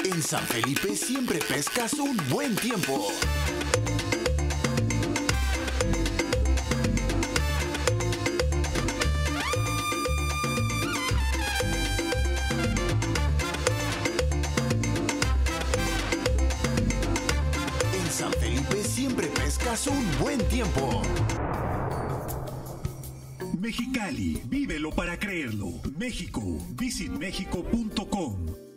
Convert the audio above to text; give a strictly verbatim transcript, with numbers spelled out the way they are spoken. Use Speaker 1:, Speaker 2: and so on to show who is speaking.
Speaker 1: En San Felipe siempre pescas un buen tiempo. En San Felipe siempre pescas un buen tiempo.
Speaker 2: Mexicali, vívelo para creerlo. México, visit mexico punto com.